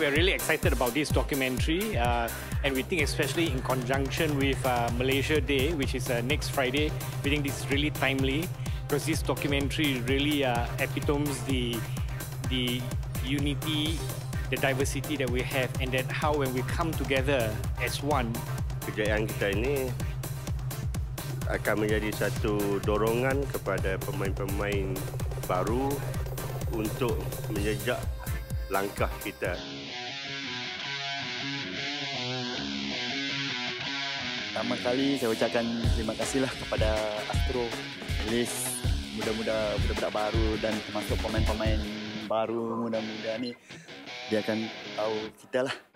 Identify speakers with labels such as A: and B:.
A: we're really excited about this documentary, and we think especially in conjunction with Malaysia Day, which is next Friday, we think this is really timely because this documentary really epitomes the unity, the diversity that we have, and that how when we come together as one.
B: Kejayaan kita ini akan menjadi satu dorongan kepada pemain-pemain baru untuk menjejak langkah kita.
C: Pertama kali saya ucapkan terima kasihlah kepada Astro, Liz, budak-budak baru dan termasuk pemain-pemain baru muda-muda ni. Dia akan tahu kita lah.